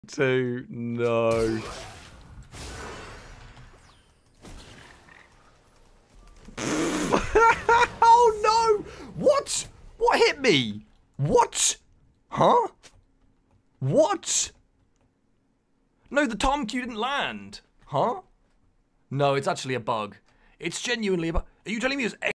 2, no. Oh no! What? What hit me? What? Huh? What? No, the tahm cue didn't land. Huh? No, it's actually a bug. It's genuinely a bug. Are you telling me it's